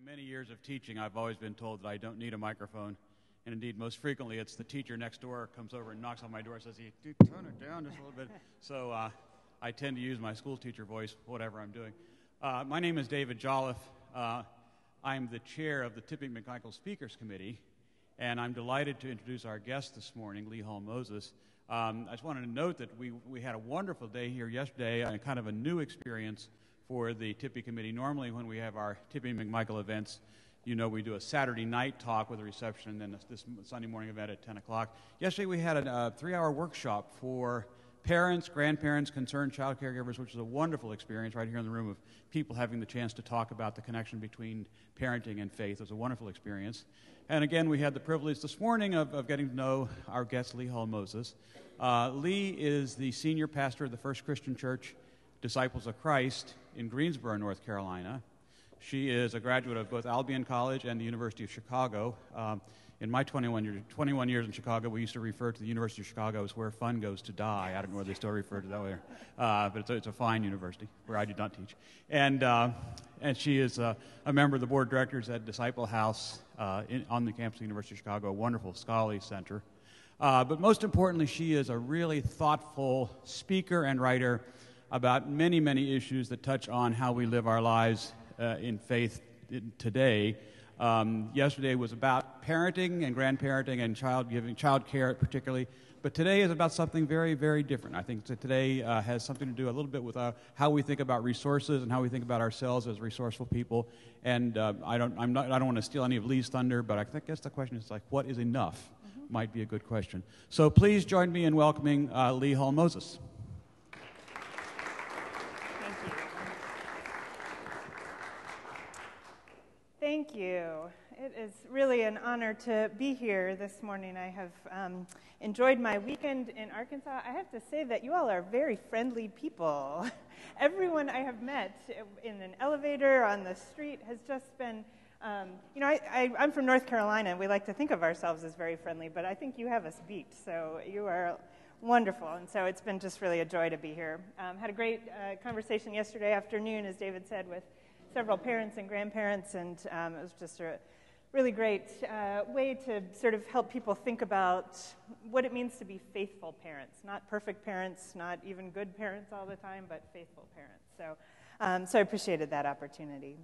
many years of teaching, I've always been told that I don't need a microphone. And indeed, most frequently, it's the teacher next door comes over and knocks on my door and says, "Dude, tone it down just a little bit." So I tend to use my school teacher voice, whatever I'm doing. My name is David Jolliffe. I'm the chair of the Tipping McMichael Speakers Committee, and I'm delighted to introduce our guest this morning, Lee Hall Moses. I just wanted to note that we had a wonderful day here yesterday, and kind of a new experience for the Tipping Committee. Normally, when we have our Tipping McMichael events, you know, we do a Saturday night talk with a reception, and then this Sunday morning event at 10 o'clock. Yesterday, we had a 3-hour workshop for parents, grandparents, concerned child caregivers, which is a wonderful experience right here in the room of people having the chance to talk about the connection between parenting and faith. It was a wonderful experience. And again, we had the privilege this morning of getting to know our guest, Lee Hall Moses. Lee is the senior pastor of the First Christian Church, Disciples of Christ in Greensboro, North Carolina. She is a graduate of both Albion College and the University of Chicago. In my 21 years in Chicago, we used to refer to the University of Chicago as where fun goes to die. I don't know whether they still refer to it that way, but it's a fine university where I did not teach. And she is a member of the board of directors at Disciple House on the campus of the University of Chicago, a wonderful scholarly center. But most importantly, she is a really thoughtful speaker and writer about many, many issues that touch on how we live our lives in faith today. Yesterday was about parenting and grandparenting and child care particularly, but today is about something very, very different. I think that today has something to do a little bit with how we think about resources and how we think about ourselves as resourceful people. And I don't want to steal any of Lee's thunder, but I guess the question is like, what is enough? Might be a good question. So please join me in welcoming Lee Hall Moses. Thank you. It is really an honor to be here this morning. I have enjoyed my weekend in Arkansas. I have to say that you all are very friendly people. Everyone I have met in an elevator, on the street, has just been, I'm from North Carolina, and we like to think of ourselves as very friendly, but I think you have us beat, so you are wonderful, and so it's been just really a joy to be here. Had a great conversation yesterday afternoon, as David said, with several parents and grandparents, and it was just a really great way to sort of help people think about what it means to be faithful parents, not perfect parents, not even good parents all the time, but faithful parents. So I appreciated that opportunity.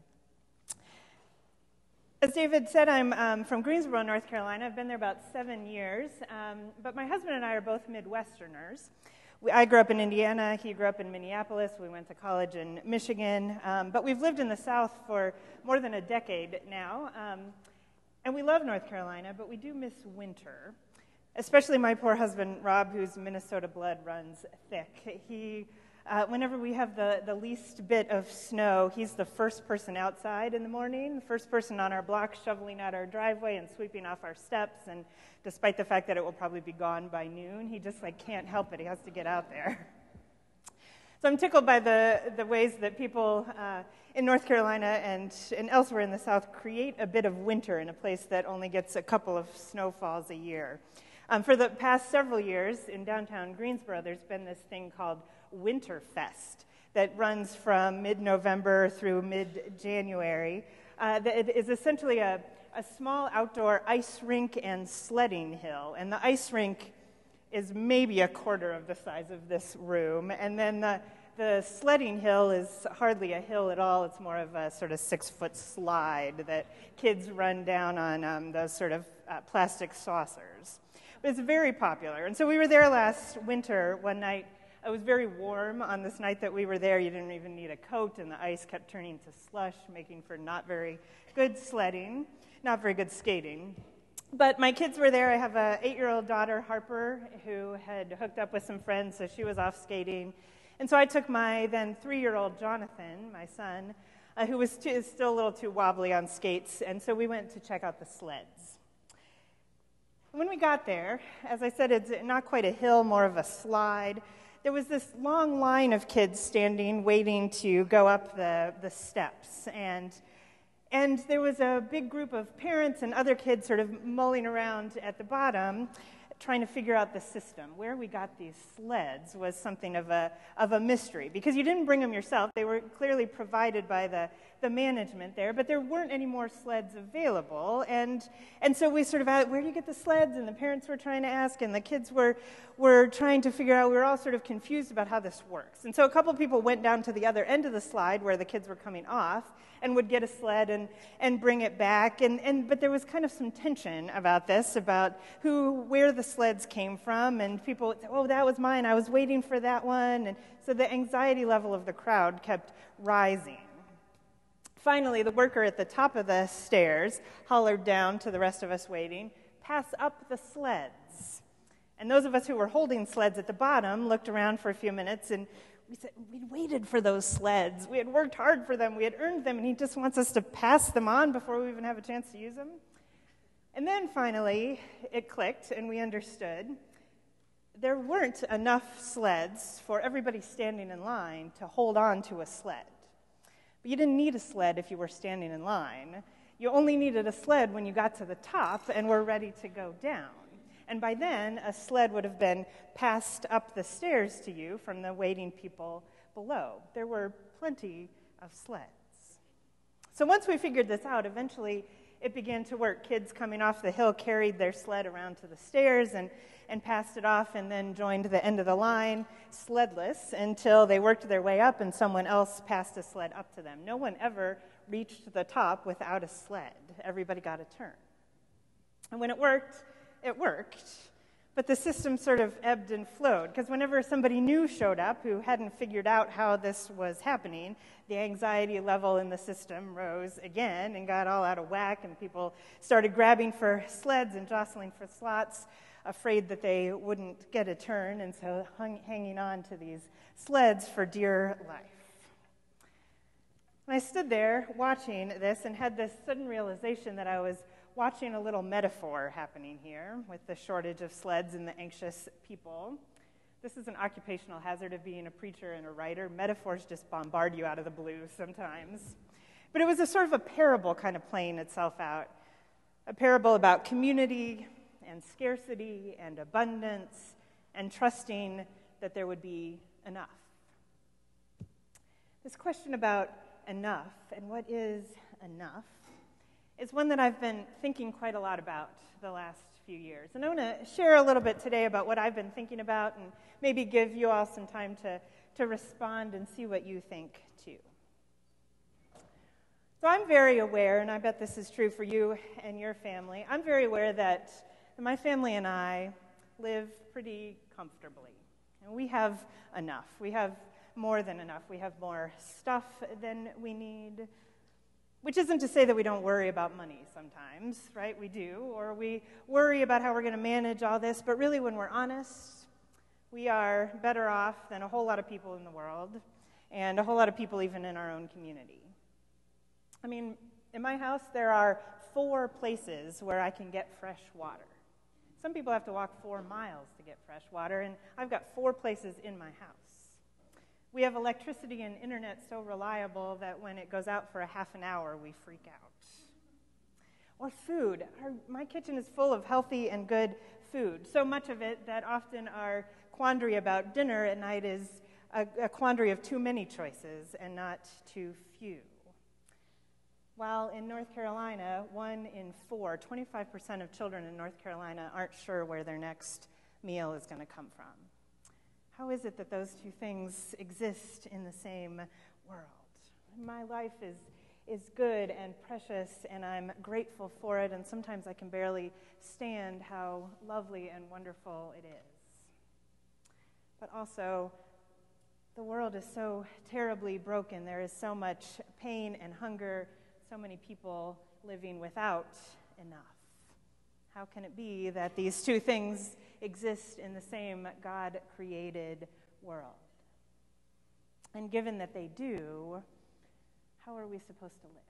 As David said, I'm from Greensboro, North Carolina. I've been there about 7 years, but my husband and I are both Midwesterners. I grew up in Indiana, he grew up in Minneapolis, we went to college in Michigan, but we've lived in the South for more than a decade now, and we love North Carolina, but we do miss winter, especially my poor husband, Rob, whose Minnesota blood runs thick. Whenever we have the least bit of snow, he's the first person outside in the morning, the first person on our block shoveling out our driveway and sweeping off our steps, and despite the fact that it will probably be gone by noon, he just can't help it. He has to get out there. So I'm tickled by the ways that people in North Carolina and elsewhere in the South create a bit of winter in a place that only gets a couple of snowfalls a year. For the past several years in downtown Greensboro, there's been this thing called Winterfest that runs from mid-November through mid-January. That is essentially a small outdoor ice rink and sledding hill, and the ice rink is maybe a quarter of the size of this room, and then the sledding hill is hardly a hill at all. It's more of a sort of 6-foot slide that kids run down on those sort of plastic saucers. But it's very popular, and so we were there last winter one night. It was very warm on this night that we were there. You didn't even need a coat, and the ice kept turning to slush, making for not very good sledding, not very good skating. But my kids were there. I have an 8-year-old daughter, Harper, who had hooked up with some friends, so she was off skating. And so I took my then 3-year-old Jonathan, my son, who was still a little too wobbly on skates, and so we went to check out the sleds. When we got there, as I said, it's not quite a hill, more of a slide. There was this long line of kids standing, waiting to go up the steps, and there was a big group of parents and other kids sort of mulling around at the bottom. trying to figure out the system. Where we got these sleds was something of a mystery, because you didn't bring them yourself. They were clearly provided by the management there, but there weren't any more sleds available. And so we sort of asked, where do you get the sleds? And the parents were trying to ask, and the kids were trying to figure out. We were all sort of confused about how this works. And so a couple people went down to the other end of the slide where the kids were coming off and would get a sled and bring it back. But there was kind of some tension about this, about where the sleds came from. And people would say, oh, that was mine. I was waiting for that one. And so the anxiety level of the crowd kept rising. Finally, the worker at the top of the stairs hollered down to the rest of us waiting, "Pass up the sleds." And those of us who were holding sleds at the bottom looked around for a few minutes, and we said, we'd waited for those sleds. We had worked hard for them. We had earned them, and he just wants us to pass them on before we even have a chance to use them. And then finally, it clicked, and we understood. There weren't enough sleds for everybody standing in line to hold on to a sled. But you didn't need a sled if you were standing in line. You only needed a sled when you got to the top and were ready to go down. And by then, a sled would have been passed up the stairs to you from the waiting people below. There were plenty of sleds. So once we figured this out, eventually it began to work. Kids coming off the hill carried their sled around to the stairs and passed it off, and then joined the end of the line sledless until they worked their way up and someone else passed a sled up to them. No one ever reached the top without a sled. Everybody got a turn. And when it worked, but the system sort of ebbed and flowed, because whenever somebody new showed up who hadn't figured out how this was happening, the anxiety level in the system rose again and got all out of whack, and people started grabbing for sleds and jostling for slots, afraid that they wouldn't get a turn, and so hanging on to these sleds for dear life. And I stood there watching this and had this sudden realization that I was watching a little metaphor happening here with the shortage of sleds and the anxious people. This is an occupational hazard of being a preacher and a writer. Metaphors just bombard you out of the blue sometimes. But it was a sort of a parable kind of playing itself out. A parable about community and scarcity and abundance and trusting that there would be enough. This question about enough and what is enough is one that I've been thinking quite a lot about the last few years. And I want to share a little bit today about what I've been thinking about and maybe give you all some time to respond and see what you think too. So I'm very aware, and I bet this is true for you and your family, I'm very aware that my family and I live pretty comfortably. And we have enough. We have more than enough. We have more stuff than we need. Which isn't to say that we don't worry about money sometimes, right? We do. Or we worry about how we're going to manage all this. But really, when we're honest, we are better off than a whole lot of people in the world, and a whole lot of people even in our own community. I mean, in my house, there are 4 places where I can get fresh water. Some people have to walk 4 miles to get fresh water, and I've got 4 places in my house. We have electricity and internet so reliable that when it goes out for a half an hour, we freak out. Or food. My kitchen is full of healthy and good food, so much of it that often our quandary about dinner at night is a quandary of too many choices and not too few. While in North Carolina, 1 in 4, 25% of children in North Carolina aren't sure where their next meal is going to come from. How is it that those two things exist in the same world? My life is good and precious, and I'm grateful for it, and sometimes I can barely stand how lovely and wonderful it is. But also, the world is so terribly broken. There is so much pain and hunger, so many people living without enough. How can it be that these two things exist in the same God-created world? And given that they do, how are we supposed to live?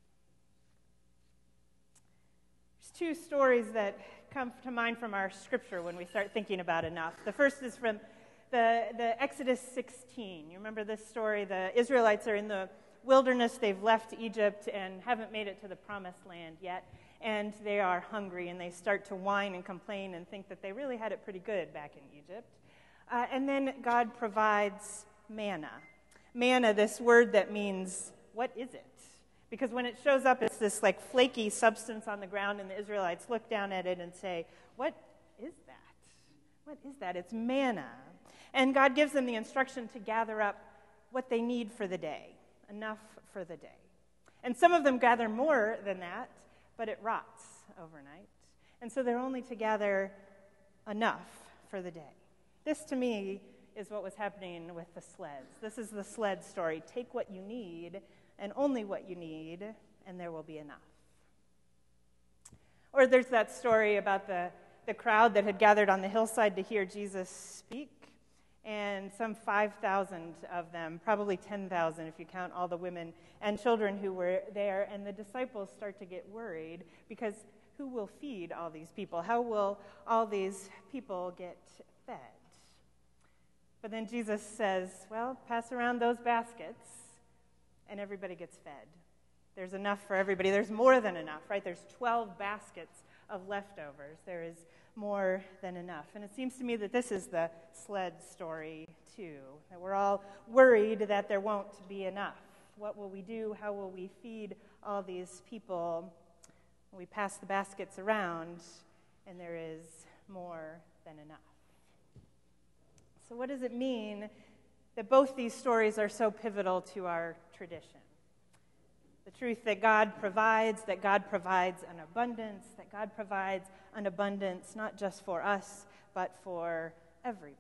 There's 2 stories that come to mind from our scripture when we start thinking about enough. The first is from the Exodus 16. You remember this story? The Israelites are in the wilderness. They've left Egypt and haven't made it to the promised land yet. and they are hungry, and they start to whine and complain and think that they really had it pretty good back in Egypt. And then God provides manna. Manna, this word that means, what is it? Because when it shows up, it's this like flaky substance on the ground, and the Israelites look down at it and say, what is that? What is that? It's manna. And God gives them the instruction to gather up what they need for the day, enough for the day. And some of them gather more than that, but it rots overnight. And so they're only to gather enough for the day. This, to me, is what was happening with the sleds. This is the sled story. Take what you need, and only what you need, and there will be enough. Or there's that story about the crowd that had gathered on the hillside to hear Jesus speak, and some 5,000 of them, probably 10,000 if you count all the women and children who were there, and the disciples start to get worried because who will feed all these people? How will all these people get fed? But then Jesus says, well, pass around those baskets, and everybody gets fed. There's enough for everybody. There's more than enough, right? There's 12 baskets of leftovers. There is more than enough. And it seems to me that this is the sled story, too, that we're all worried that there won't be enough. What will we do? How will we feed all these people? We pass the baskets around, and there is more than enough. So what does it mean that both these stories are so pivotal to our tradition? The truth that God provides an abundance, that God provides an abundance not just for us, but for everybody.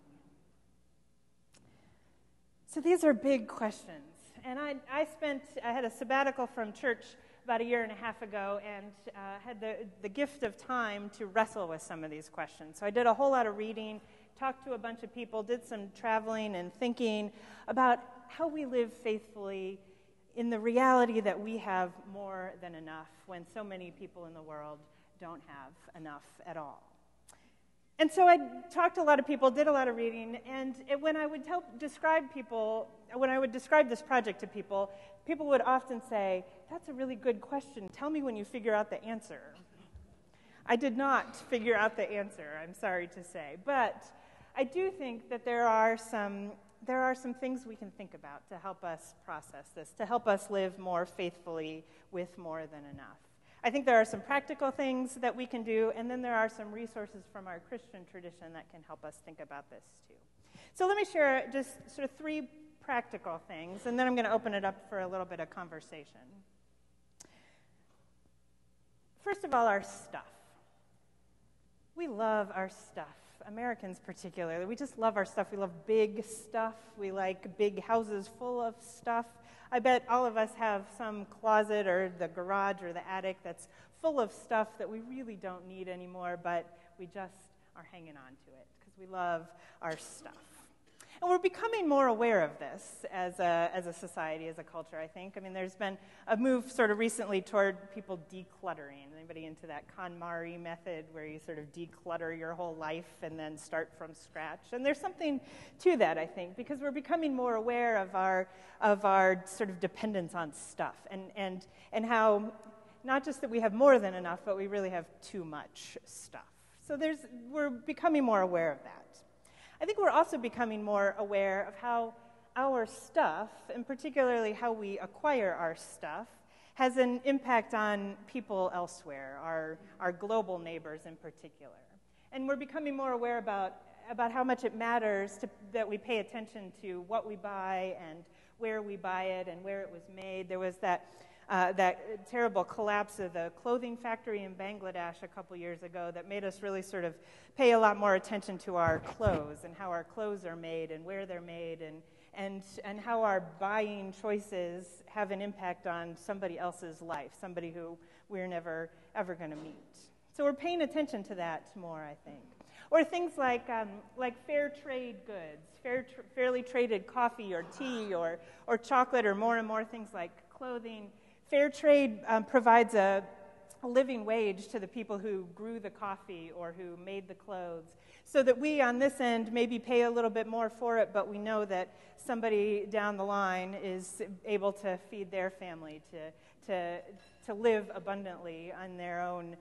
So these are big questions. And I had a sabbatical from church about a year and a half ago, and had the gift of time to wrestle with some of these questions. So I did a whole lot of reading, talked to a bunch of people, did some traveling and thinking about how we live faithfully in the reality that we have more than enough when so many people in the world don't have enough at all. And so I talked to a lot of people, did a lot of reading, and when I would describe this project to people, people would often say, that's a really good question. Tell me when you figure out the answer. I did not figure out the answer, I'm sorry to say. But I do think that there are some things we can think about to help us process this, to help us live more faithfully with more than enough. I think there are some practical things that we can do, and then there are some resources from our Christian tradition that can help us think about this too. So let me share just sort of 3 practical things, and then I'm going to open it up for a little bit of conversation. First of all, our stuff. We love our stuff. Americans particularly. We just love our stuff. We love big stuff. We like big houses full of stuff. I bet all of us have some closet or the garage or the attic that's full of stuff that we really don't need anymore, but we just are hanging on to it because we love our stuff. And we're becoming more aware of this as a society, as a culture, I think. I mean, there's been a move sort of recently toward people decluttering. Anybody into that KonMari method where you sort of declutter your whole life and then start from scratch? And there's something to that, I think, because we're becoming more aware of our sort of dependence on stuff and how not just that we have more than enough, but we really have too much stuff. So we're becoming more aware of that. I think we're also becoming more aware of how our stuff, and particularly how we acquire our stuff, has an impact on people elsewhere, our global neighbors in particular. And we're becoming more aware about how much it matters that we pay attention to what we buy and where we buy it and where it was made. There was that terrible collapse of the clothing factory in Bangladesh a couple years ago that made us really sort of pay a lot more attention to our clothes and how our clothes are made and where they're made and how our buying choices have an impact on somebody else's life, somebody who we're never ever going to meet. So we're paying attention to that more, I think. Or things like fair trade goods, fairly traded coffee or tea or chocolate, or more and more things like clothing. Fair trade provides a a living wage to the people who grew the coffee or who made the clothes, so that we on this end maybe pay a little bit more for it, but we know that somebody down the line is able to feed their family, to live abundantly on their own.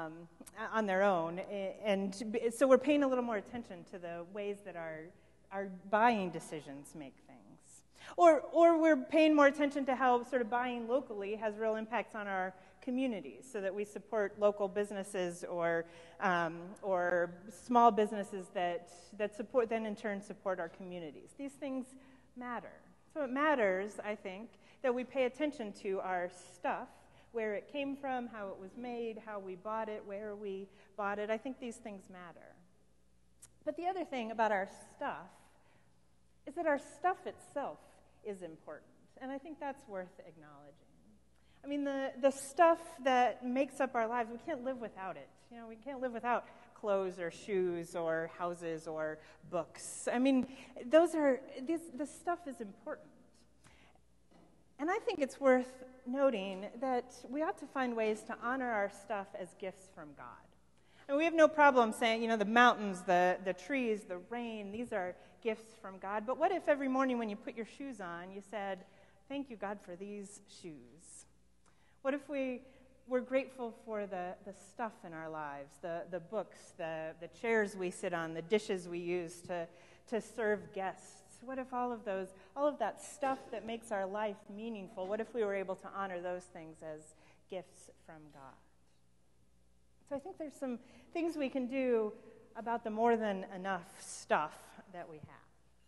And so we're paying a little more attention to the ways that our buying decisions make things. Or we're paying more attention to how sort of buying locally has real impacts on our communities, so that we support local businesses or small businesses that support, then in turn support our communities. These things matter. So it matters, I think, that we pay attention to our stuff, where it came from, how it was made, how we bought it, where we bought it. I think these things matter. But the other thing about our stuff is that our stuff itself is important, and I think that's worth acknowledging. I mean, the stuff that makes up our lives, we can't live without it. You know, we can't live without clothes or shoes or houses or books. I mean, the stuff is important. And I think it's worth noting that we ought to find ways to honor our stuff as gifts from God. And we have no problem saying, the mountains, the trees, the rain, these are gifts from God. But what if every morning when you put your shoes on, you said, thank you, God, for these shoes? What if we're grateful for the stuff in our lives, the books, the chairs we sit on, the dishes we use to serve guests? What if all of that stuff that makes our life meaningful, what if we were able to honor those things as gifts from God? So I think there's some things we can do about the more than enough stuff that we have.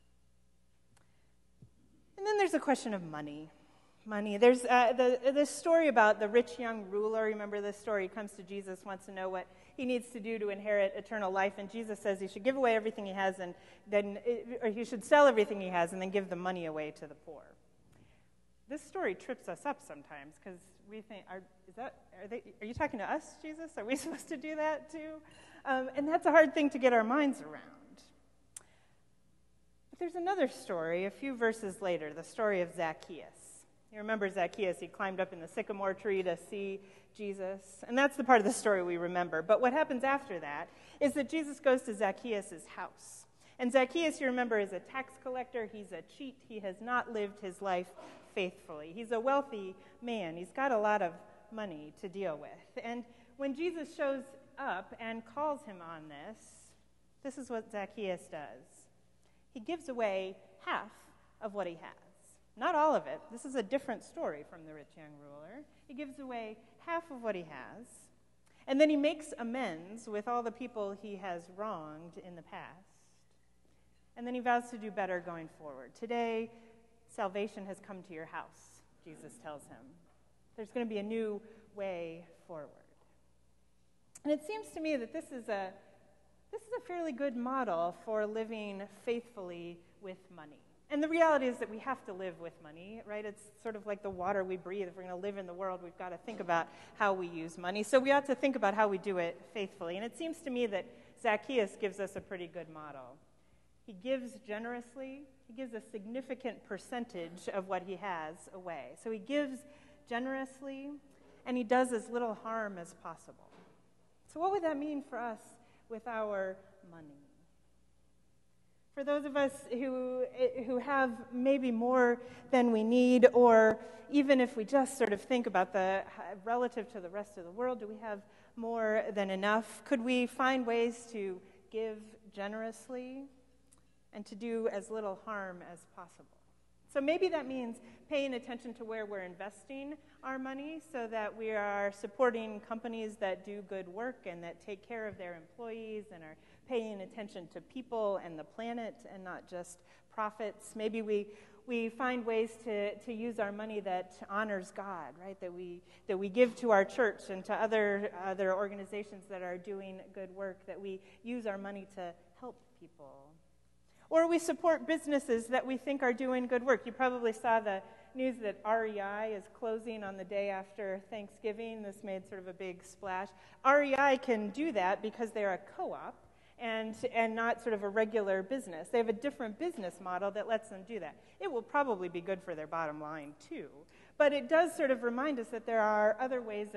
And then there's a question of money. There's this story about the rich young ruler. Remember this story? He comes to Jesus, wants to know what he needs to do to inherit eternal life, and Jesus says he should give away everything he has, or he should sell everything he has and then give the money away to the poor. This story trips us up sometimes because we think, are you talking to us, Jesus? Are we supposed to do that too? And that's a hard thing to get our minds around. But there's another story a few verses later, the story of Zacchaeus. You remember Zacchaeus, he climbed up in the sycamore tree to see Jesus. And that's the part of the story we remember. But what happens after that is that Jesus goes to Zacchaeus' house. And Zacchaeus, you remember, is a tax collector. He's a cheat. He has not lived his life faithfully. He's a wealthy man. He's got a lot of money to deal with. And when Jesus shows up and calls him on this is what Zacchaeus does. He gives away half of what he has. Not all of it. This is a different story from the rich young ruler. He gives away half of what he has, and then he makes amends with all the people he has wronged in the past. And then he vows to do better going forward. Today, salvation has come to your house, Jesus tells him. There's going to be a new way forward. And it seems to me that this is a fairly good model for living faithfully with money. And the reality is that we have to live with money, right? It's sort of like the water we breathe. If we're going to live in the world, we've got to think about how we use money. So we ought to think about how we do it faithfully. And it seems to me that Zacchaeus gives us a pretty good model. He gives generously. He gives a significant percentage of what he has away. So he gives generously, and he does as little harm as possible. So what would that mean for us with our money? For those of us who have maybe more than we need, or even if we just sort of think about the relative to the rest of the world, do we have more than enough? Could we find ways to give generously and to do as little harm as possible? So maybe that means paying attention to where we're investing our money so that we are supporting companies that do good work and that take care of their employees and are paying attention to people and the planet and not just profits. Maybe we find ways to use our money that honors God, right? That we give to our church and to other organizations that are doing good work, that we use our money to help people. Or we support businesses that we think are doing good work. You probably saw the news that REI is closing on the day after Thanksgiving. This made sort of a big splash. REI can do that because they're a co-op and not sort of a regular business. They have a different business model that lets them do that. It will probably be good for their bottom line too. But it does sort of remind us that there are other ways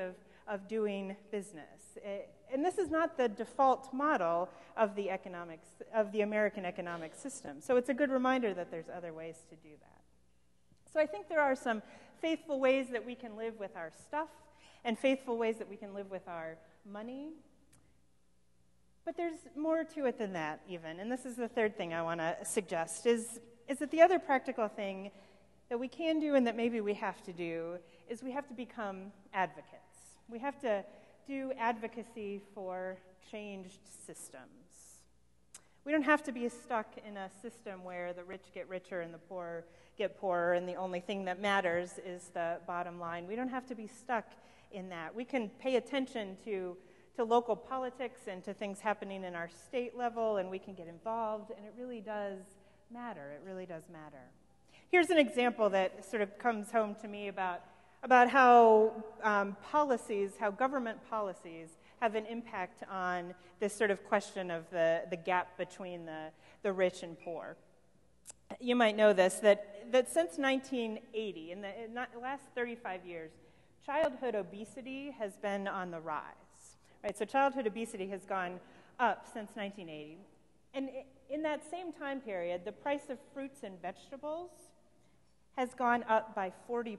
of doing business. And this is not the default model of the American economic system. So it's a good reminder that there's other ways to do that. So I think there are some faithful ways that we can live with our stuff and faithful ways that we can live with our money. But there's more to it than that, even. And this is the third thing I want to suggest, is that the other practical thing that we can do and that maybe we have to do is we have to become advocates. We have to do advocacy for changed systems. We don't have to be stuck in a system where the rich get richer and the poor get poorer, and the only thing that matters is the bottom line. We don't have to be stuck in that. We can pay attention to local politics and to things happening in our state level, and we can get involved, and it really does matter. It really does matter. Here's an example that sort of comes home to me about how how government policies have an impact on this sort of question of the gap between the rich and poor. You might know this, that since 1980, in the last 35 years, childhood obesity has been on the rise. Right? So childhood obesity has gone up since 1980. And in that same time period, the price of fruits and vegetables has gone up by 40%.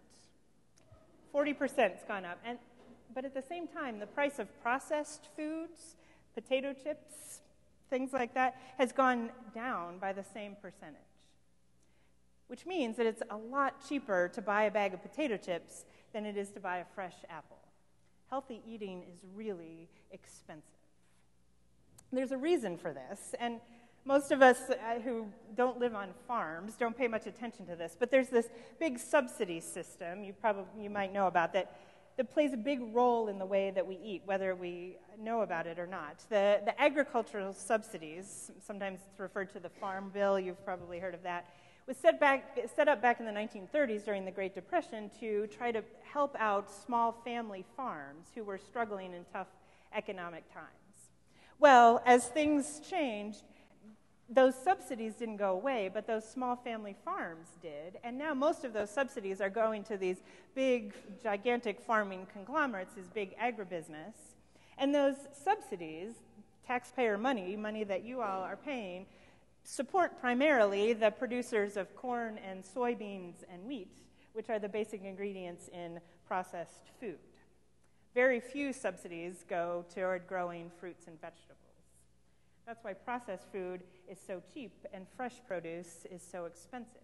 40% has gone up. But at the same time, the price of processed foods, potato chips, things like that, has gone down by the same percentage. Which means that it's a lot cheaper to buy a bag of potato chips than it is to buy a fresh apple. Healthy eating is really expensive. There's a reason for this, and most of us who don't live on farms don't pay much attention to this, but there's this big subsidy system you might know about that plays a big role in the way that we eat, whether we know about it or not. The agricultural subsidies, sometimes it's referred to the Farm Bill, you've probably heard of that, was set up back in the 1930s during the Great Depression to try to help out small family farms who were struggling in tough economic times. Well, as things changed, those subsidies didn't go away, but those small family farms did, and now most of those subsidies are going to these big, gigantic farming conglomerates, these big agribusiness, and those subsidies, taxpayer money that you all are paying, support primarily the producers of corn and soybeans and wheat, which are the basic ingredients in processed food. Very few subsidies go toward growing fruits and vegetables. That's why processed food is so cheap and fresh produce is so expensive,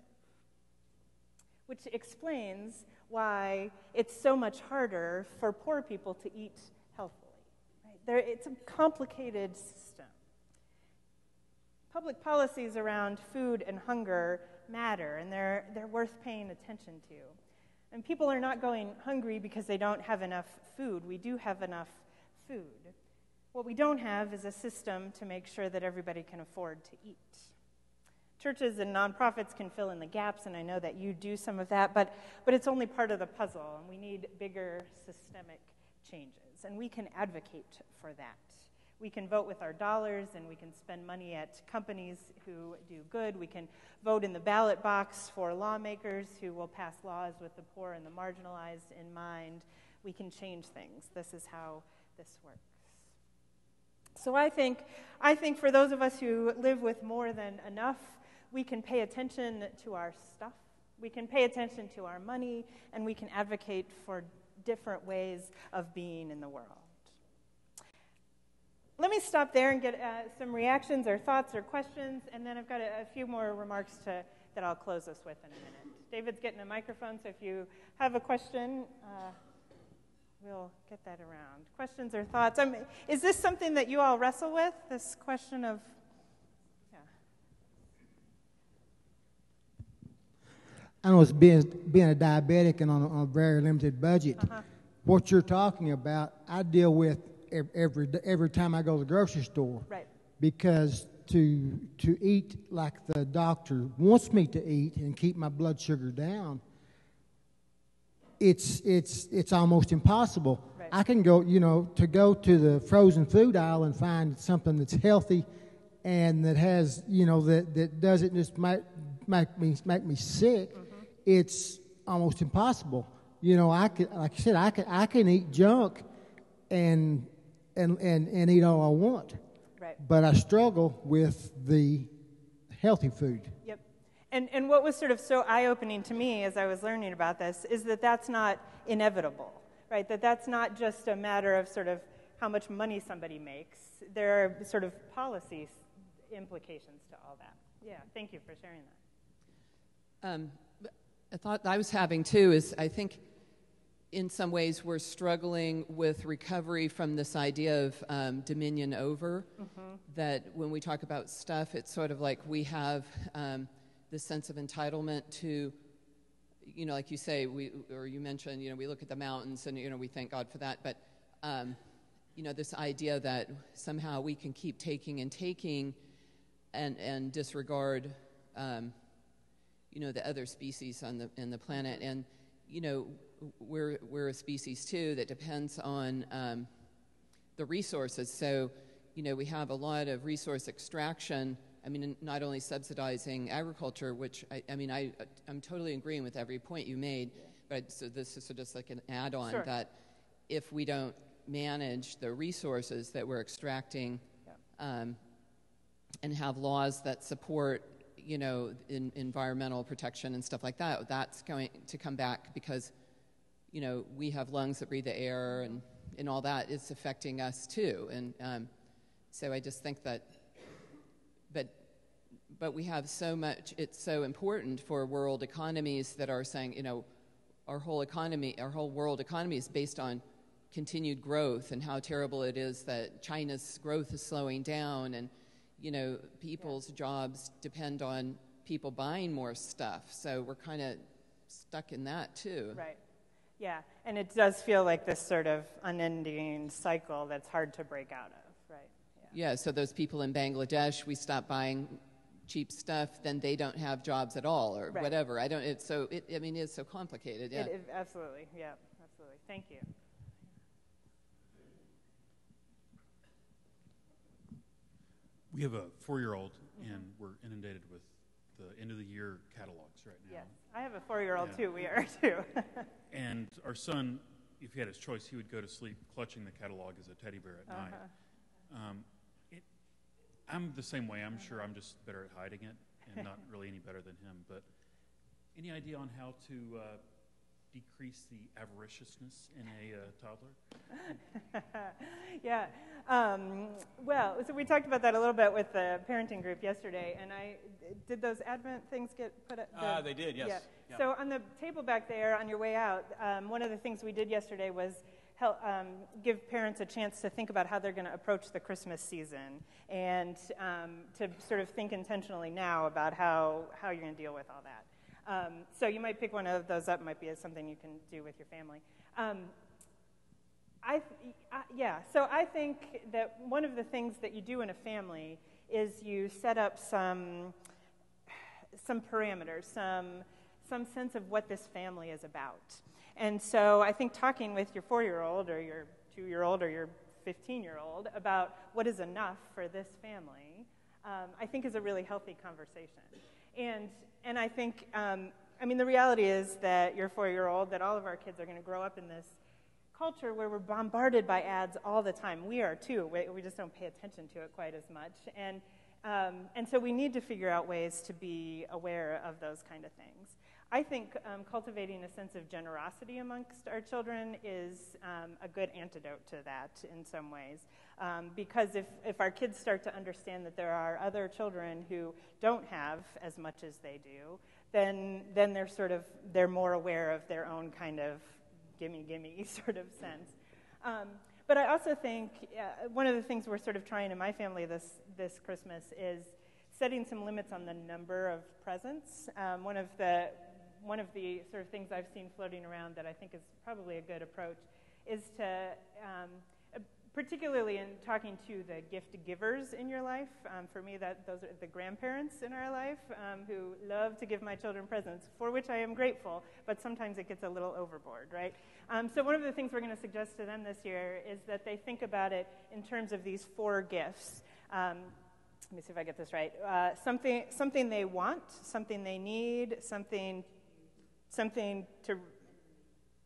which explains why it's so much harder for poor people to eat healthily. Right? It's a complicated system. Public policies around food and hunger matter, and they're worth paying attention to. And people are not going hungry because they don't have enough food. We do have enough food. What we don't have is a system to make sure that everybody can afford to eat. Churches and nonprofits can fill in the gaps, and I know that you do some of that, but it's only part of the puzzle, and we need bigger systemic changes, and we can advocate for that. We can vote with our dollars, and we can spend money at companies who do good. We can vote in the ballot box for lawmakers who will pass laws with the poor and the marginalized in mind. We can change things. This is how this works. So I think for those of us who live with more than enough, we can pay attention to our stuff, we can pay attention to our money, and we can advocate for different ways of being in the world. Let me stop there and get some reactions or thoughts or questions, and then I've got a few more remarks that I'll close us with in a minute. David's getting a microphone, so if you have a question, we'll get that around. Questions or thoughts? Is this something that you all wrestle with, this question of, I know it's being a diabetic and on a very limited budget. What you're talking about, I deal with every time I go to the grocery store. Right. Because to eat like the doctor wants me to eat and keep my blood sugar down, it's almost impossible. Right. I can go, to go to the frozen food aisle and find something that's healthy and that has, that doesn't just make me sick. Mm-hmm. It's almost impossible. You know, I could, like I said, I can eat junk and eat all I want. Right. But I struggle with the healthy food. Yep. And what was sort of so eye-opening to me as I was learning about this is that that's not inevitable, right? That's not just a matter of sort of how much money somebody makes. There are sort of policy implications to all that. Yeah, thank you for sharing that. A thought I was having, too, is I think in some ways we're struggling with recovery from this idea of dominion over, that when we talk about stuff, it's sort of like we have this sense of entitlement to, you know, like you say, or you mentioned, you know, we look at the mountains and, you know, we thank God for that, but, you know, this idea that somehow we can keep taking and taking and disregard, you know, the other species on the planet. And, you know, we're a species, too, that depends on the resources. So, you know, we have a lot of resource extraction. I mean, not only subsidizing agriculture, which, I'm totally agreeing with every point you made, but so this is just like an add-on, Sure. that if we don't manage the resources that we're extracting and have laws that support, you know, environmental protection and stuff like that, that's going to come back because, you know, we have lungs that breathe the air and all that is affecting us too. And so I just think that, but we have so much, it's so important for world economies that are saying, you know, our whole world economy is based on continued growth and how terrible it is that China's growth is slowing down, and, you know, people's jobs depend on people buying more stuff. So we're kind of stuck in that too. Right. Yeah, and it does feel like this sort of unending cycle that's hard to break out of, right? Yeah, so those people in Bangladesh, we stop buying cheap stuff, then they don't have jobs at all or whatever. It's so complicated. Yeah. Absolutely, yeah, absolutely. Thank you. We have a 4-year-old, and we're inundated with the end-of-the-year catalogs right now. Yes, I have a 4-year-old too. We are too. And our son, if he had his choice, he would go to sleep clutching the catalog as a teddy bear at night. I'm the same way. I'm sure I'm just better at hiding it and not really any better than him. But any idea on how to decrease the avariciousness in a toddler? Yeah. Well, so we talked about that a little bit with the parenting group yesterday, and did those Advent things get put up? They did, yes. Yeah. Yeah. So on the table back there on your way out, one of the things we did yesterday was help give parents a chance to think about how they're going to approach the Christmas season and to sort of think intentionally now about how you're going to deal with all that. So you might pick one of those up, might be something you can do with your family. So I think that one of the things that you do in a family is you set up some parameters, some sense of what this family is about. And so I think talking with your 4-year-old or your 2-year-old or your 15-year-old about what is enough for this family, I think is a really healthy conversation. And I think, the reality is that your 4-year-old, that all of our kids are going to grow up in this culture where we're bombarded by ads all the time. We are too. We just don't pay attention to it quite as much. And so we need to figure out ways to be aware of those kind of things. I think cultivating a sense of generosity amongst our children is a good antidote to that in some ways. Because if our kids start to understand that there are other children who don't have as much as they do, then they're more aware of their own kind of gimme sort of sense. But I also think one of the things we're sort of trying in my family this Christmas is setting some limits on the number of presents. One of the sort of things I've seen floating around that I think is probably a good approach is to, particularly in talking to the gift givers in your life, for me those are the grandparents in our life who love to give my children presents, for which I am grateful, but sometimes it gets a little overboard, right? So one of the things we're going to suggest to them this year is that they think about it in terms of these 4 gifts. Let me see if I get this right. Something they want, something they need, something to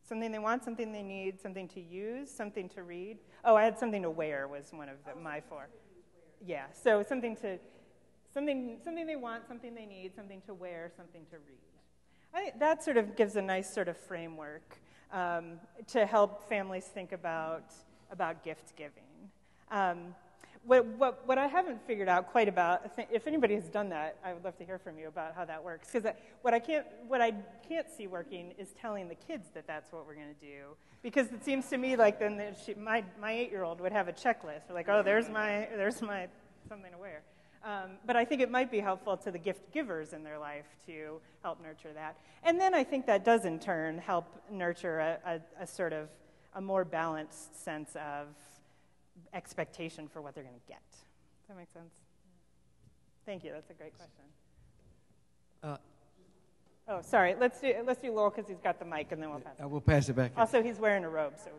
Something they want, something they need, something to use, something to read. Oh, I had something to wear was one of my four. Yeah, so something they want, something they need, something to wear, something to read. I think that sort of gives a nice sort of framework to help families think about gift giving. What I haven't figured out quite about, if anybody has done that, I would love to hear from you about how that works. Because what I can't see working is telling the kids that that's what we're going to do. Because it seems to me like then my 8-year-old would have a checklist. Like, oh, there's my something to wear. But I think it might be helpful to the gift givers in their life to help nurture that. And then I think that does in turn help nurture a sort of a more balanced sense of expectation for what they're going to get. Does that make sense? Thank you. That's a great question. Oh, sorry. Let's do Lowell because he's got the mic, and then we'll pass it. We'll pass it back. Also, he's wearing a robe, so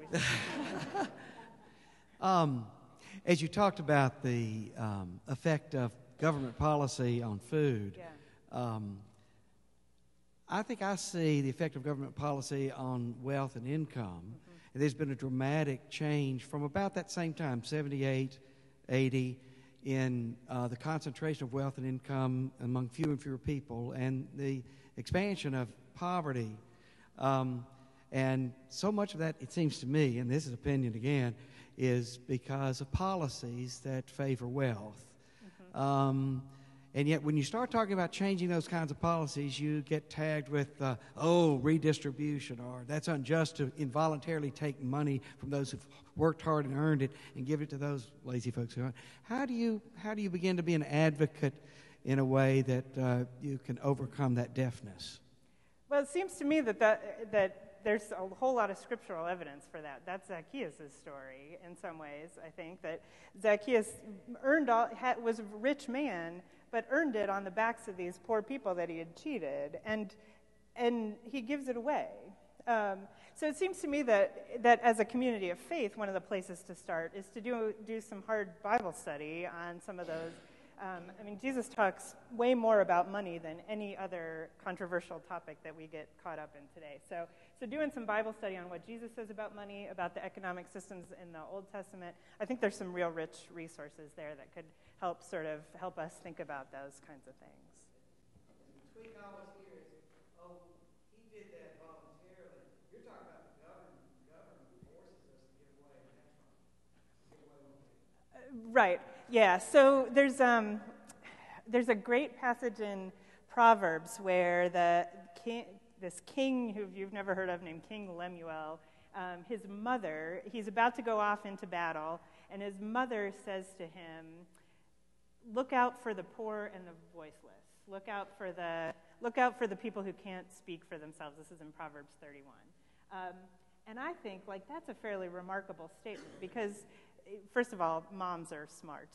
we. As you talked about the effect of government policy on food, Yeah. I think I see the effect of government policy on wealth and income. And there's been a dramatic change from about that same time, 78, 80, in the concentration of wealth and income among fewer and fewer people and the expansion of poverty. And so much of that, it seems to me, and this is opinion again, is because of policies that favor wealth. And yet when you start talking about changing those kinds of policies, you get tagged with, redistribution, or that's unjust to involuntarily take money from those who've worked hard and earned it and give it to those lazy folks who aren't. How do you begin to be an advocate in a way that you can overcome that deafness? Well, it seems to me that there's a whole lot of scriptural evidence for that. That's Zacchaeus' story in some ways, I think, that Zacchaeus was a rich man, but earned it on the backs of these poor people that he had cheated, and he gives it away. So it seems to me that as a community of faith, one of the places to start is to do some hard Bible study on some of those. Jesus talks way more about money than any other controversial topic that we get caught up in today. So doing some Bible study on what Jesus says about money, about the economic systems in the Old Testament, I think there's some real rich resources there that could help us think about those kinds of things. The tweak I always hear is, he did that voluntarily. You're talking about the government. The government forces us to give away an extra. Right. Yeah. So there's a great passage in Proverbs where this king who you've never heard of named King Lemuel, his mother, he's about to go off into battle, and his mother says to him, "Look out for the poor and the voiceless. Look out for the people who can't speak for themselves." This is in Proverbs 31. And I think that's a fairly remarkable statement because, first of all, moms are smart,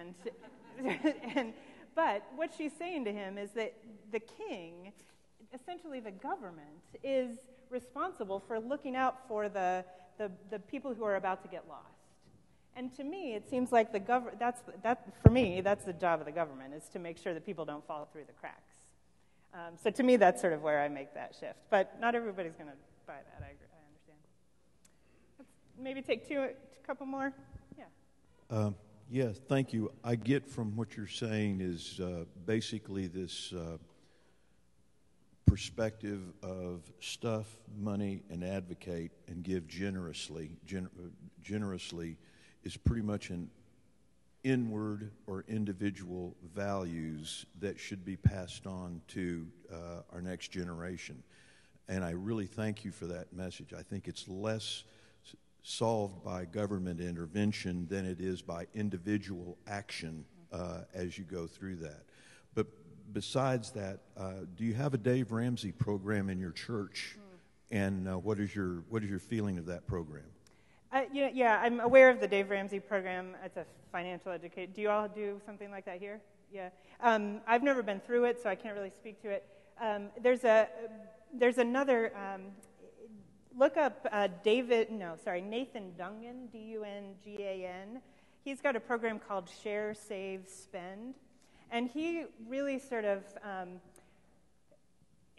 but what she's saying to him is that the king, essentially the government, is responsible for looking out for the people who are about to get lost. And to me, it seems like for me, that's the job of the government, is to make sure that people don't fall through the cracks. So to me, that's sort of where I make that shift. But not everybody's going to buy that. I agree. I understand. Let's maybe take a couple more. Yeah. Yes, thank you. I get from what you're saying is basically this perspective of stuff, money, and advocate and give generously. Generously is pretty much an inward or individual values that should be passed on to our next generation. And I really thank you for that message. I think it's less solved by government intervention than it is by individual action as you go through that. But besides that, do you have a Dave Ramsey program in your church? And what is your feeling of that program? Yeah, I'm aware of the Dave Ramsey program. It's a financial education. Do you all do something like that here? Yeah. I've never been through it, so I can't really speak to it. There's another. Look up Nathan Dungan, Dungan. He's got a program called Share, Save, Spend, and he really sort of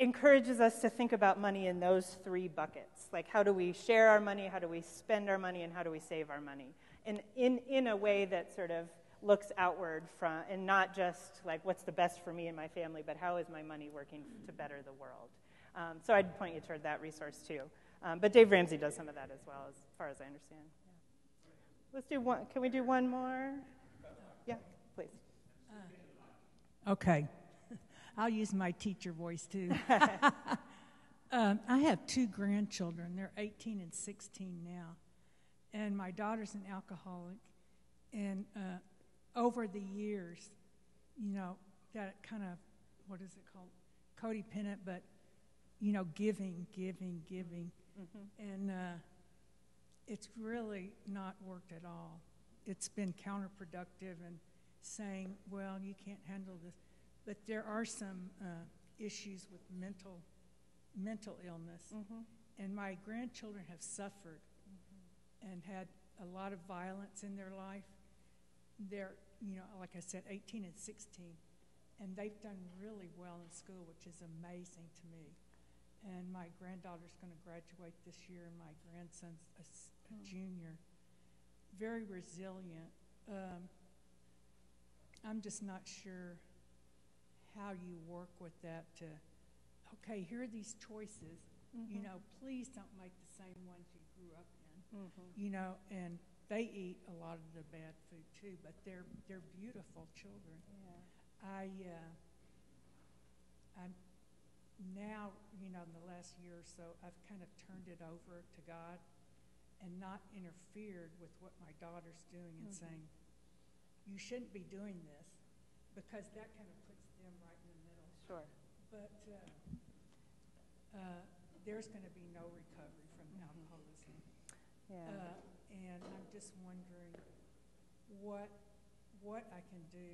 encourages us to think about money in those three buckets. Like, how do we share our money, how do we spend our money, and how do we save our money? And in a way that sort of looks outward from, and not just like what's the best for me and my family, but how is my money working to better the world? So I'd point you toward that resource too. But Dave Ramsey does some of that as well, as far as I understand. Yeah. Let's do one. Can we do one more? Yeah, please. Okay. I'll use my teacher voice too. I have two grandchildren. They're 18 and 16 now. And my daughter's an alcoholic. And over the years, that kind of, what is it called? Codependent, but, giving. Mm-hmm. And it's really not worked at all. It's been counterproductive and saying, well, you can't handle this. But there are some issues with mental illness. Mm-hmm. And my grandchildren have suffered and had a lot of violence in their life. They're, like I said, 18 and 16. And they've done really well in school, which is amazing to me. And my granddaughter's going to graduate this year, and my grandson's a junior. Very resilient. I'm just not sure how you work with that to, okay, here are these choices. Mm-hmm. Please don't make the same ones you grew up in. Mm-hmm. And they eat a lot of the bad food too, but they're beautiful children. Yeah. I'm now, in the last year or so, I've kind of turned it over to God and not interfered with what my daughter's doing and saying, you shouldn't be doing this, because that kind of puts them right in the middle. Sure. But there's going to be no recovery from alcoholism. Yeah. And I'm just wondering what I can do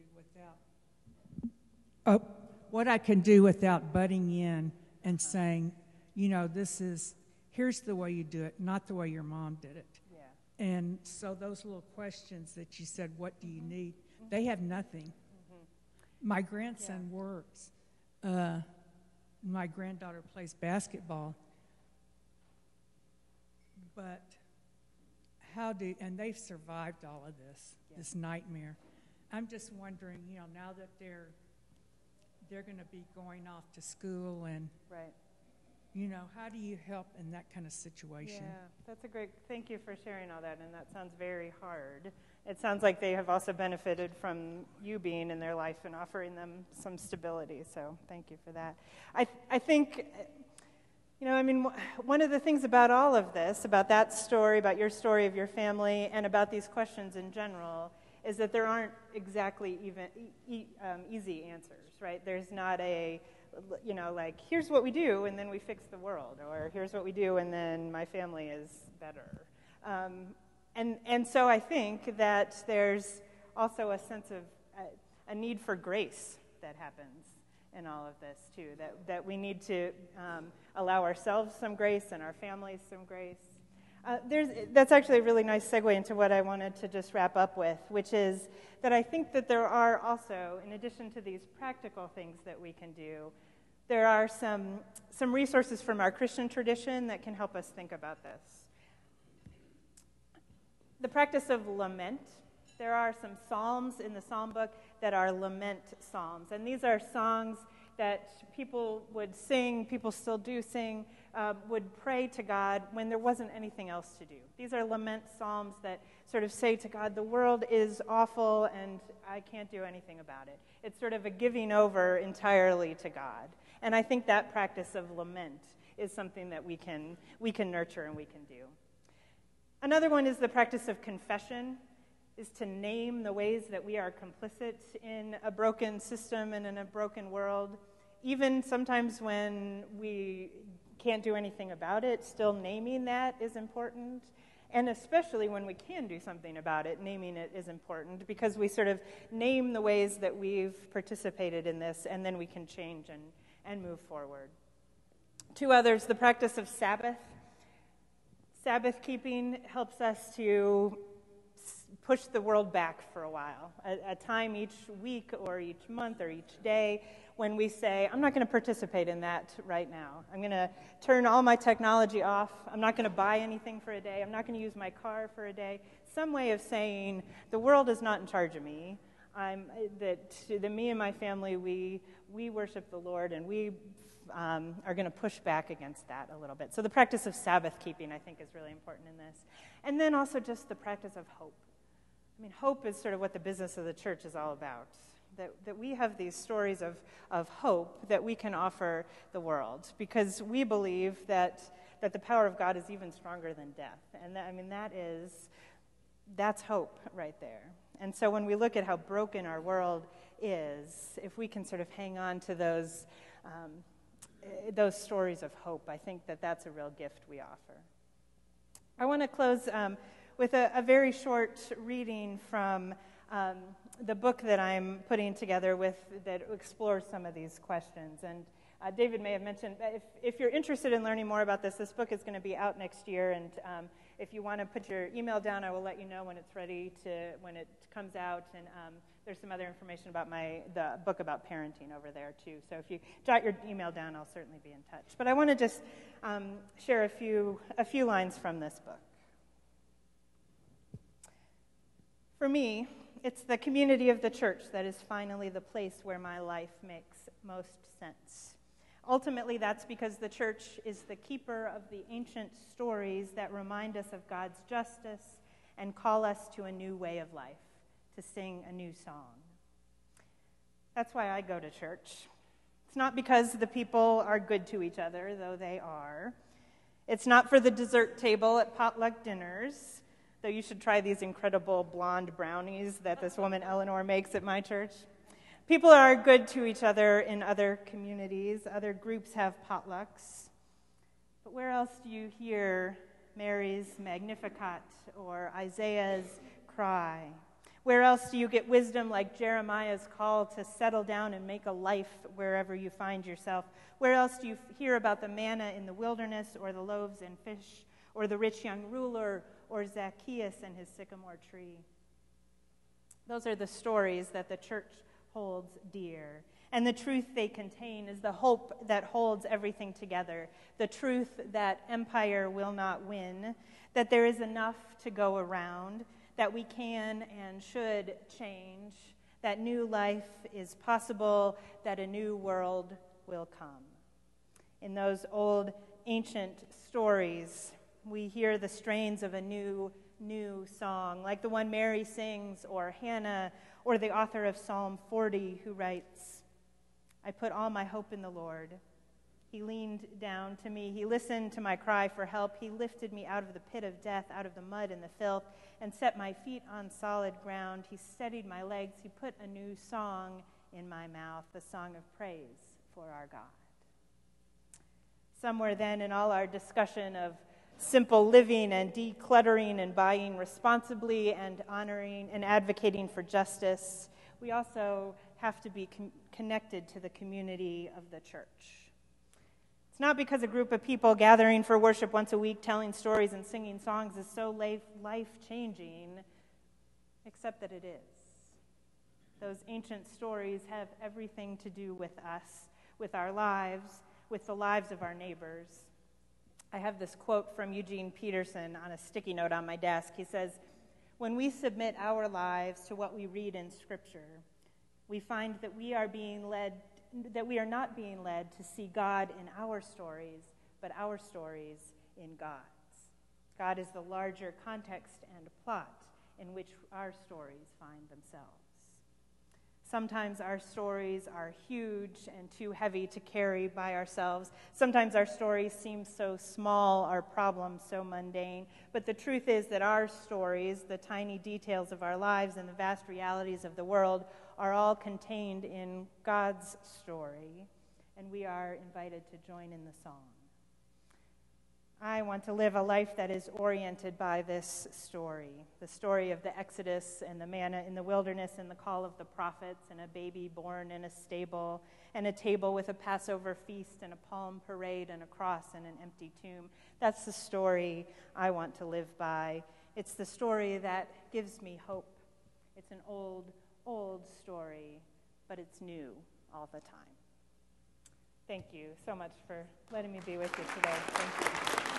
without butting in and saying, here's the way you do it, not the way your mom did it. Yeah. And so those little questions that you said, what do you need? They have nothing. My grandson works. My granddaughter plays basketball. But and they've survived all of this nightmare. I'm just wondering, now that they're going to be going off to school and, right. How do you help in that kind of situation? Yeah, that's a great, thank you for sharing all that, and that sounds very hard. It sounds like they have also benefited from you being in their life and offering them some stability, so thank you for that. I think, one of the things about all of this, about that story, about your story of your family, and about these questions in general, is that there aren't exactly easy answers, right? There's not a, here's what we do, and then we fix the world, or here's what we do, and then my family is better. And so I think that there's also a sense of a need for grace that happens in all of this, too, that we need to allow ourselves some grace and our families some grace. That's actually a really nice segue into what I wanted to just wrap up with, which is that I think that there are also, in addition to these practical things that we can do, there are some resources from our Christian tradition that can help us think about this. The practice of lament. There are some psalms in the psalm book that are lament psalms, and these are songs that people would sing, people still do sing, would pray to God when there wasn't anything else to do. These are lament psalms that sort of say to God, the world is awful and I can't do anything about it. It's sort of a giving over entirely to God. And I think that practice of lament is something that we can nurture and we can do. Another one is the practice of confession, is to name the ways that we are complicit in a broken system and in a broken world. Even sometimes when we can't do anything about it, still naming that is important. And especially when we can do something about it, naming it is important, because we sort of name the ways that we've participated in this, and then we can change and move forward. Two others, the practice of Sabbath. Sabbath keeping helps us to push the world back for a while, a time each week or each month or each day when we say, I'm not going to participate in that right now. I'm going to turn all my technology off. I'm not going to buy anything for a day. I'm not going to use my car for a day. Some way of saying, the world is not in charge of me. Me and my family, we worship the Lord, and we are going to push back against that a little bit. So the practice of Sabbath keeping, I think, is really important in this. And then also just the practice of hope. I mean, hope is sort of what the business of the church is all about, that we have these stories of hope that we can offer the world, because we believe that the power of God is even stronger than death. And that's hope right there. And so when we look at how broken our world is, if we can sort of hang on to those stories of hope, I think that's a real gift we offer. I want to close with a very short reading from the book that I'm putting together that explores some of these questions. And David may have mentioned, if you're interested in learning more about this book is going to be out next year. And if you want to put your email down, I will let you know when it's ready when it comes out. And there's some other information about the book about parenting over there too. So if you jot your email down, I'll certainly be in touch. But I want to just share a few lines from this book. For me, it's the community of the church that is finally the place where my life makes most sense. Ultimately, that's because the church is the keeper of the ancient stories that remind us of God's justice and call us to a new way of life, to sing a new song. That's why I go to church. It's not because the people are good to each other, though they are. It's not for the dessert table at potluck dinners, though you should try these incredible blonde brownies that this woman Eleanor makes at my church. People are good to each other in other communities. Other groups have potlucks. But where else do you hear Mary's Magnificat or Isaiah's cry? Where else do you get wisdom like Jeremiah's call to settle down and make a life wherever you find yourself? Where else do you hear about the manna in the wilderness, or the loaves and fish, or the rich young ruler, or Zacchaeus and his sycamore tree? Those are the stories that the church holds dear. And the truth they contain is the hope that holds everything together, the truth that empire will not win, that there is enough to go around, that we can and should change, that new life is possible, that a new world will come. In those old ancient stories, we hear the strains of a new song, like the one Mary sings, or Hannah, or the author of Psalm 40, who writes, I put all my hope in the Lord. He leaned down to me. He listened to my cry for help. He lifted me out of the pit of death, out of the mud and the filth, and set my feet on solid ground. He steadied my legs. He put a new song in my mouth, a song of praise for our God. Somewhere then in all our discussion of simple living and decluttering and buying responsibly and honoring and advocating for justice, we also have to be connected to the community of the church. It's not because a group of people gathering for worship once a week, telling stories and singing songs is so life-changing, except that it is. Those ancient stories have everything to do with us, with our lives, with the lives of our neighbors. I have this quote from Eugene Peterson on a sticky note on my desk. He says, when we submit our lives to what we read in Scripture, we find that we are not being led to see God in our stories, but our stories in God's. God is the larger context and plot in which our stories find themselves. Sometimes our stories are huge and too heavy to carry by ourselves. Sometimes our stories seem so small, our problems so mundane. But the truth is that our stories, the tiny details of our lives and the vast realities of the world, are all contained in God's story, and we are invited to join in the song. I want to live a life that is oriented by this story, the story of the Exodus and the manna in the wilderness and the call of the prophets and a baby born in a stable and a table with a Passover feast and a palm parade and a cross and an empty tomb. That's the story I want to live by. It's the story that gives me hope. It's an old, old story, but it's new all the time. Thank you so much for letting me be with you today. Thank you.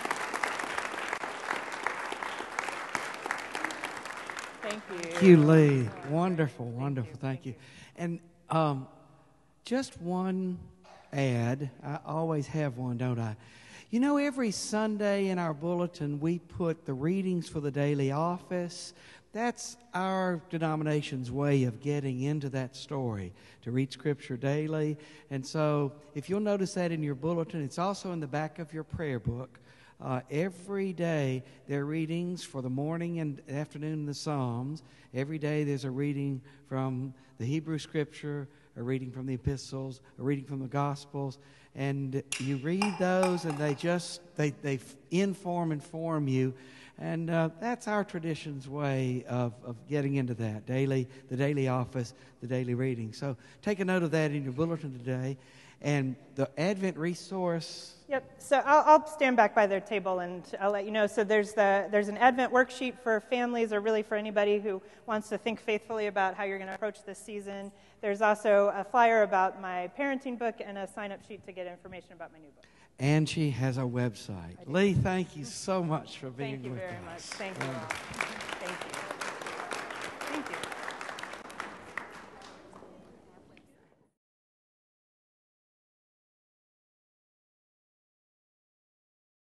Thank you. Thank you, Lee. Wonderful, wonderful. Thank you. And just one ad. I always have one, don't I? You know, every Sunday in our bulletin, we put the readings for the daily office. That's our denomination's way of getting into that story, to read Scripture daily. And so if you'll notice that in your bulletin, it's also in the back of your prayer book. Every day there are readings for the morning and afternoon in the Psalms. Every day there's a reading from the Hebrew Scripture, a reading from the epistles, a reading from the Gospels. And you read those and they inform you. And that's our tradition's way of getting into that, the daily office, the daily reading. So take a note of that in your bulletin today. And the Advent resource. Yep. So I'll stand back by their table and I'll let you know. So there's an Advent worksheet for families, or really for anybody who wants to think faithfully about how you're going to approach this season. There's also a flyer about my parenting book and a sign-up sheet to get information about my new book. And she has a website. Lee, thank you so much for being with us. Thank you very much. Thank you all.